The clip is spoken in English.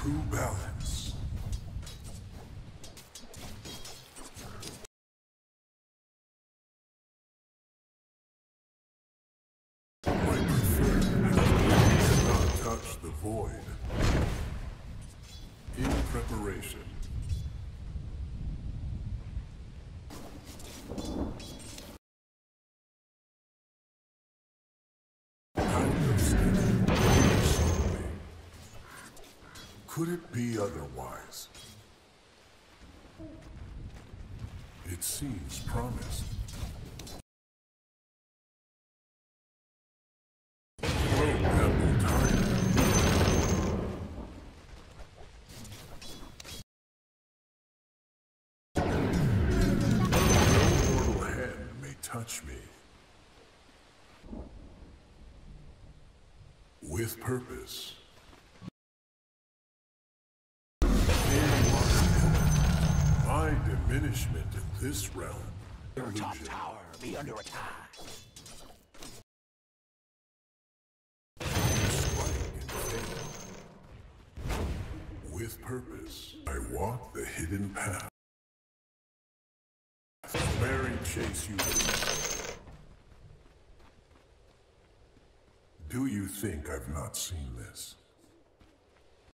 true balance. My preferred path not touch the void. In preparation. Could it be otherwise? It seems promised. Ample time. No mortal hand may touch me. With purpose. My diminishment in this realm. Your top tower be under attack. Strike and fail. With purpose, I walk the hidden path. Merry chase you. Do you think I've not seen this?